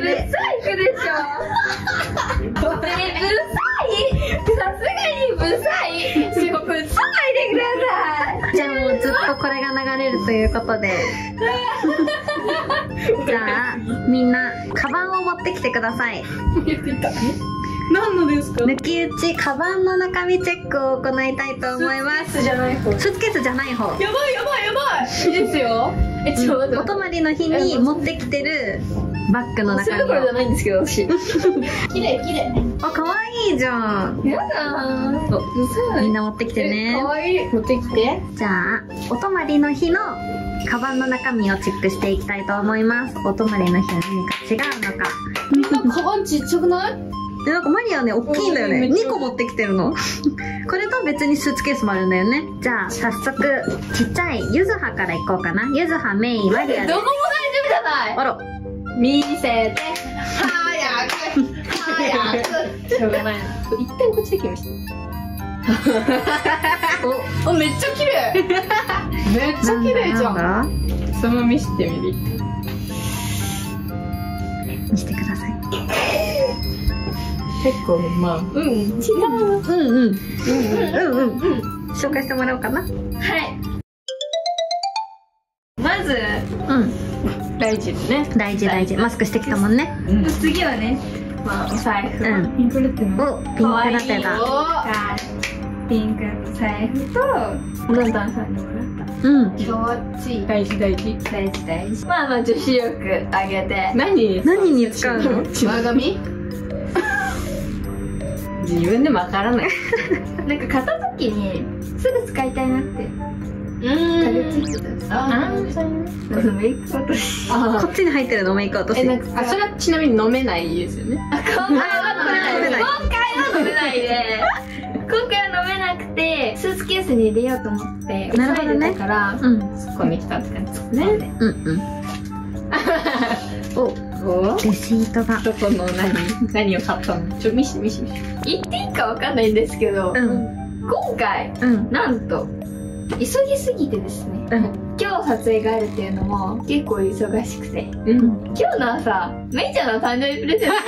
ブサイクでしょ。ブサイ、さすがにブサイ、ぶつかないでください。 じゃあもうずっとこれが流れるということでじゃあみんなカバンを持ってきてください。 何のですか？ 抜き打ちカバンの中身チェックを行いたいと思います。 じゃない方。 スーツケースじゃない方。 やばいやばいやばい。いいですよ。 ちょうどお泊まりの日に持ってきてるバッグの中身それどころじゃを。 ないんですけど、私。 綺麗綺麗。 あ、可愛いじゃん。 やだー。 みんな持ってきてね。 かわいい。 持ってきて。 じゃあお泊まりの日のカバンの中身をチェックしていきたいと思います。お泊まりの日は何か違うのか。 みんなカバンちっちゃくない？ でなんかマリアね、大きいんだよね。 めっちゃ 2個持ってきてるの。これと別にスーツケースもあるんだよね。じゃあ早速ちっちゃいゆずはからいこうかな。ゆずはメインマリアでどこも大丈夫じゃない。 あら、 見せて早くしょうがないな。一旦こっちできました。お、めっちゃ綺麗。めっちゃ綺麗じゃん。 なんだそのまま見せてみる。 見せてください。 結構まあ、違う。 うんうん紹介してもらおうかな。 はい。まずうん、 大事ですね。 大事大事。マスクしてきたもんね。 次はね、まあお財布。 うんピンクルっての。 お、ピンクラテだ。 ピンクの財布とロンドンさんにもらった。 うん。 気持ちいい。大事大事大事大事。まあまあ女子力上げて。 何に使うの？ 前髪？ 自分でもわからない。なんか買った時にすぐ使いたいなってタグついてた。 あメイク落とし。 こっちに入ってるのメイク落とし。 なんかそれはちなみに飲めないですよね。 今回は飲めない。今回は飲めないで。今回は飲めなくてスーツケースに入れようと思ってなるほどね急いでたからうんそこに来たって感じですね。 うんうん。お、レシートが。 どこの何を買ったの？見して見して見して。 言っていいかわかんないんですけど、 うん今回うんなんと急ぎすぎてですね、 うん今日撮影があるっていうのも結構忙しくて、 うん。 今日の朝めいちゃんの誕生日プレゼント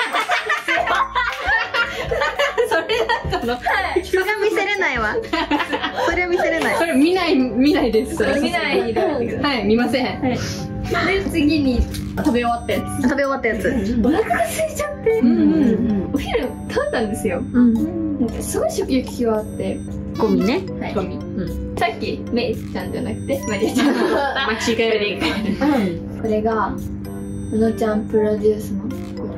それだったの？ はいそれは見せれないわ。それは見せれない。 それ見ないです。それ見ないでおいてください。 はい、見ません。 で次に食べ終わったやつ。 食べ終わったやつ。 お腹が空いちゃって、 うんお昼食べたんですよ。 うん。 なんかすごい食欲があって、 ゴミね。 はいゴミ。 さっきめいちゃんじゃなくてマリアちゃんが間違える。 これがうのちゃんプロデュースの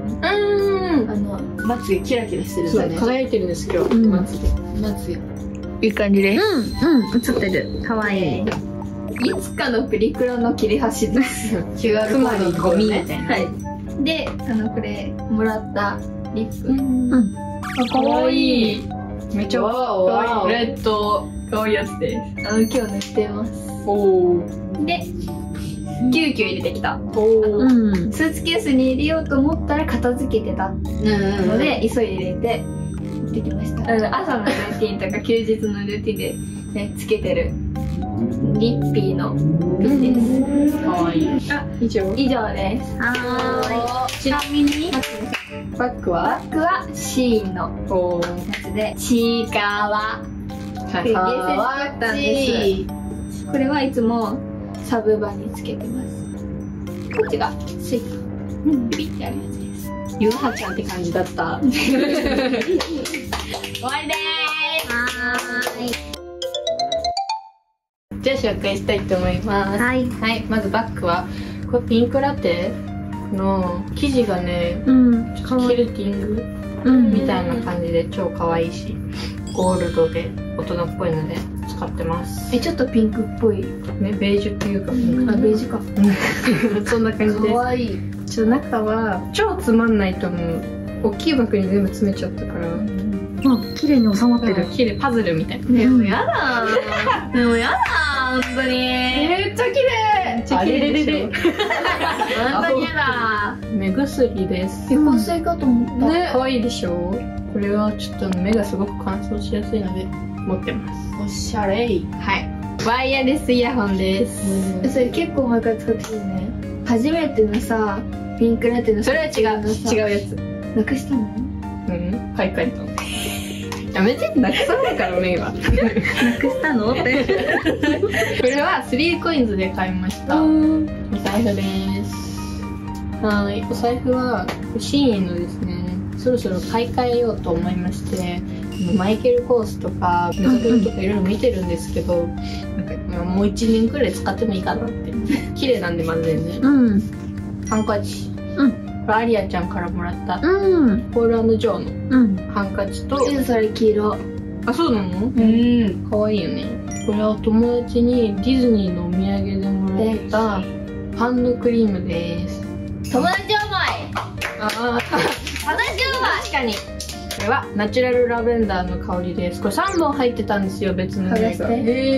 まつげキラキラしてるんだね。輝いてるんです今日。 うんまつげ。 いい感じでうんうん、映ってる。可愛い。 いつかのプリクラの切れ端です熊のゴミみたいな。 はいでこれもらったリップ、 うん。 かわいい。 めっちゃわおレッドかわいいやつです。 今日塗ってます。 おで急遽入れてきたお。 うん。 スーツケースに入れようと思ったら片付けてたので、急いで入れて持ってきました。朝のルーティンとか休日のルーティンで、ね、つけてるリッピーのピンです。 かわいい。 あ、 以上。 以上です。 はちなみにバッグはバッグはシーンのおやつでチーカワかわいい。これはいつもサブバにつけてます。こっちがスイッチピッてあるやつです。 ゆうはちゃんって感じだった。 終わりでーす。 ーい。 じゃあ紹介したいと思います。 はい。 はい、まずバッグはこれピンクラテの生地がね、 うん。 ちょっとキルティングうん。 みたいな感じで超可愛いし、ゴールドで大人っぽいので使ってます。 ちょっとピンクっぽい。 ね、ベージュっていうかピンク。 あ、ベージュか。 そんな感じです。 わいい。 ちょっと中は超つまんないと思う。大きいバッグに全部詰めちゃったから。 あ、綺麗に収まってる。 綺麗、パズルみたいな。 でもやだー。でもやだー、本当に。 めっちゃ綺麗。めっちゃ綺麗でしょ。 本当にやだー。 目薬です。 香水かと思った。 ね、可愛いでしょ。これはちょっと目がすごく乾燥しやすいので持ってます。 おしゃれい。 はい。ワイヤレスイヤホンです。 それ結構前から使ってるね。初めてのさ、 ピンクラテのそれは違うやつ。 なくしたの？ うん買い替えたの。やめて、なくさないからメイは。 なくしたのって。 これは3コインズで買いました。お財布です。はい、お財布はシーインのですね、そろそろ買い替えようと思いまして、マイケルコースとかメザフルとかいろいろ見てるんですけど、なんかもう1年くらい使ってもいいかなって。綺麗なんでまず全然。ハンカチ。アリアちゃんからもらったポール&ジョーのハンカチと、 それ黄色。 あ、そうなの？かわいいよね。これは友達にディズニーのお土産でもらったハンドクリームです。 友達はうまい。 ああ、 友達はうまい。 確かに。これはナチュラルラベンダーの香りです。これ3本入ってたんですよ、別の匂いが。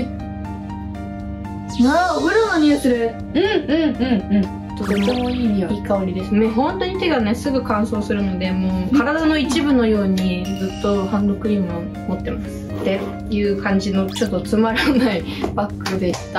ああ、お風呂の匂いする。 とてもいい香りですね。本当に手がねすぐ乾燥するので、もう体の一部のようにずっとハンドクリームを持ってますっていう感じのちょっとつまらないバッグでした。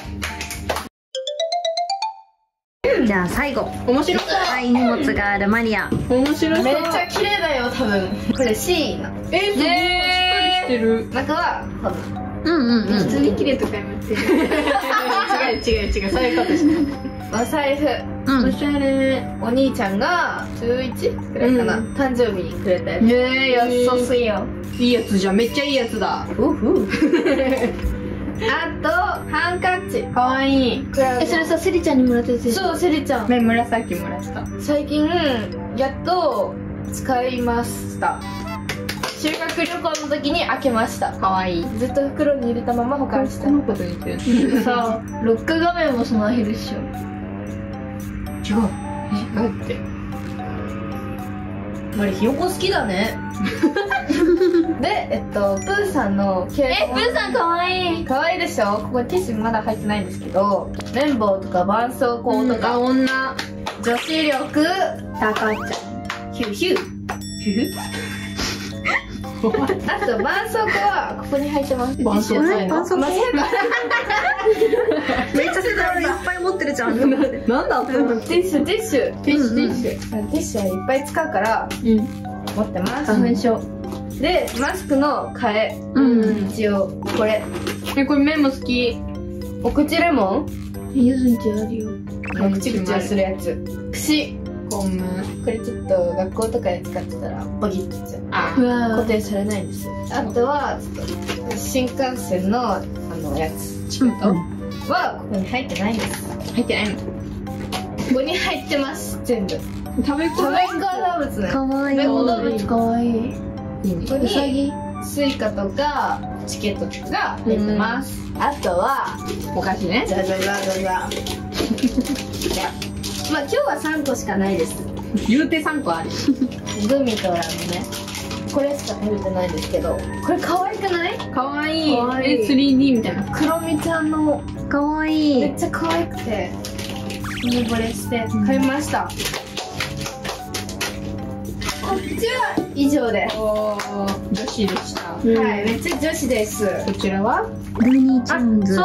じゃあ最後、 面白そう。 い荷物があるマリア。 面白そう。 めっちゃ綺麗だよ多分。これシーインの。 すごいしっかりしてる。 中は多分。 普通に綺麗とか言ってる。 違うそういうことしない。 お財布、おしゃれ。お兄ちゃんが11くらいかな、誕生日にくれたやつ。安すぎよ。 いいやつじゃん、めっちゃいいやつだ。 あとハンカチ、かわいい。それさ、セリちゃんにもらったやつ。そう、セリちゃん。 紫もらった。 最近やっと使いました。修学旅行の時に開けました。かわいい。ずっと袋に入れたまま保管した。 このこと言ってる。 さあ、ロック画面もそのアヒルっしょ。 違うって。 マリひよこ好きだね。で、プーさんのプーさんかわいい。かわいいでしょ。ここティッシュまだ入ってないんですけど、綿棒とか絆創膏とか、 女女子力、タカちゃん、ヒューヒューあと絆創膏はここに入ってます。 絆創膏絆創膏めっちゃ世代いっぱい持ってるじゃん。 なんだティッシュティッシュはいっぱい使うから持ってます。花粉症で、マスクの替え、一応これこれメモ好き。 お口レモン、ゆずんちあるよ。お口口をするやつ。串ゴム。 これちょっと学校とかで使ってたらボギッといっちゃう。固定されないんですよ。あとは新幹線のやつ、チケットはここに入ってないんです。 入ってないの？ ここに入ってます、全部。 食べっ子動物ね。 かわいい。 食べっ子動物かわいい。ここにうさぎ、 スイカとかチケットとかが入ってます。あとはお菓子ね。 じゃまあ今日は3個しかないです。 言うて3個ある。 グミとラムね。これしか食べてないんですけど、これ可愛くない？ かわいい。3D みたいな。 クロミちゃんのかわいい。 めっちゃ可愛くて一目惚れして買いました。こっちは以上です。 女子でした。 はい、めっちゃ女子です。 こちらはルーニーチューンズ。 そう、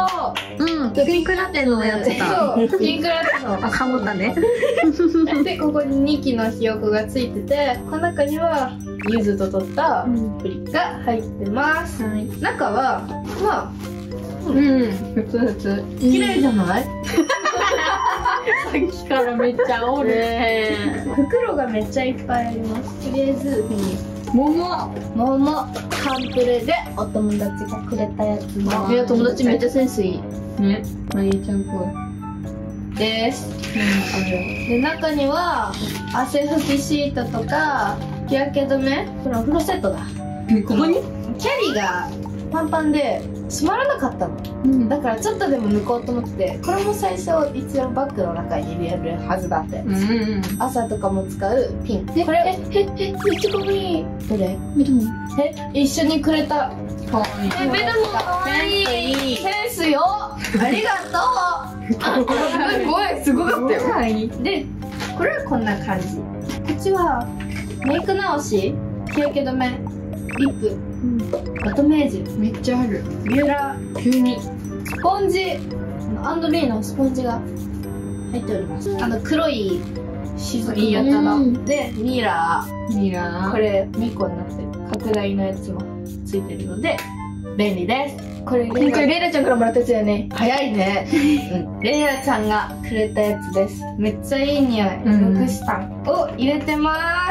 ピンクラテのやつだ。 そう、ピンクラテの。 ハモったね。 で、ここに2機のひよこがついてて、この中には柚子と取ったプリが入ってます。中はまあ普通。 綺麗じゃない？ さっきからめっちゃおる。 袋がめっちゃいっぱいあります。とりあえず桃カンプレでお友達がくれたやつの。 いや、友達めっちゃセンスいいね。マリーちゃんっぽいです。で、中には汗拭きシートとか日焼け止め、これお風呂セットだ。 ここにキャリーがパンパンで閉まらなかったの、だからちょっとでも抜こうと思って、これも最初一応バッグの中に入れるはずだって、朝とかも使うピン。これめっちゃかわいい。どれ？メドモン。一緒にくれた。 かわいい。 メドモンかわいい。センスよ。ありがとう。すごかったよ。で、これはこんな感じ。こっちはメイク直し、日焼け止め、リップ、バトメージめっちゃある。ビューラー、急にスポンジ、&Bのスポンジが入っております。黒い静いいやつだでミラー、これれ2個になってる、拡大のやつもついてるので便利です。これレイラちゃんからもらったやつだよね。早いね。レイラちゃんがくれたやつです。めっちゃいい匂い。ロクシタンを入れてます。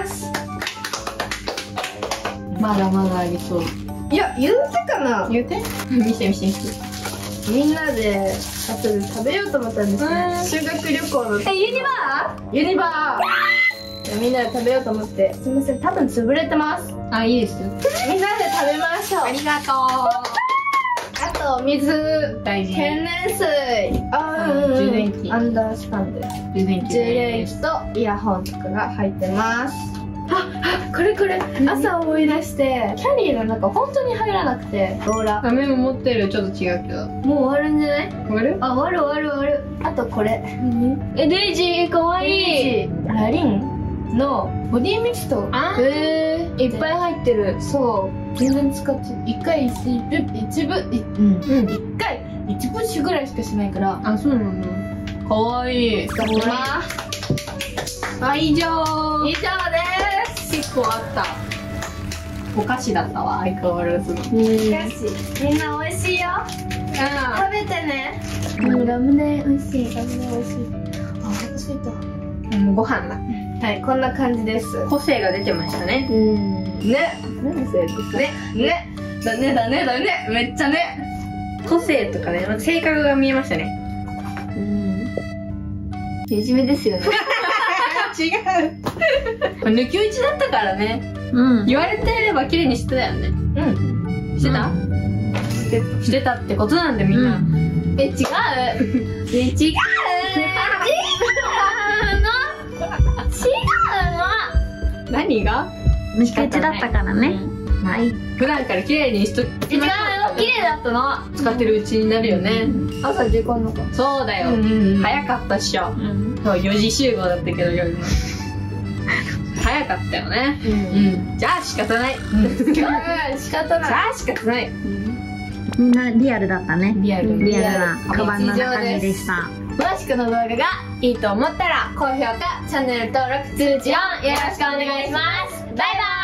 まだまだありそう。 いや、言うてかな。 言うて見せみんなで後で食べようと思ったんですね。修学旅行のユニバーみんなで食べようと思って、すみません、多分潰れてます。 あ、いいです。 みんなで食べましょう。 ありがとあと水、 大事。 天然水、 充電器、 アンダースタンド、 充電器充電器とイヤホンとかが入ってます。これ朝思い出して、キャリーの中本当に入らなくて、ローラ画面も持ってる、ちょっと違うけど。 もう終わるんじゃない？ 終わる？ あ、終わる。あとこれ。デイジーかわいい。ラリンのボディミスト。いっぱい入ってる。そう。全然使って1回1プッシュぐらいしかしないから。 あ、そうなんだ。かわいい。 使ってます。 あ、以上です。 結構あった。お菓子だったわ、相変わらずの。 お菓子。みんな美味しいよ。食べてね。ラムネ美味しい。あ、お腹すいた。 もうご飯だ。 はい、こんな感じです。 個性が出てましたね。 ね。何それね。だね。めっちゃね。 個性とかね、性格が見えましたね。 いじめですよね。 違う。抜き打ちだったからね。言われてれば綺麗にしてたよね。してた？してたってことなんでみんな。 違う何が？ 抜き打ちだったからね。はい。 普段から綺麗にしときましょう。 綺麗だったの。 使ってるうちになるよね。 朝時間のか。 そうだよ。早かったっしょ。4時集合だったけど夜の。早かったよね。じゃあ仕方ない。 仕方ない。 みんなリアルだったね。 リアルなカバンの中身でした。 もしこの動画がいいと思ったら高評価、チャンネル登録、通知オンよろしくお願いします。バイバイ。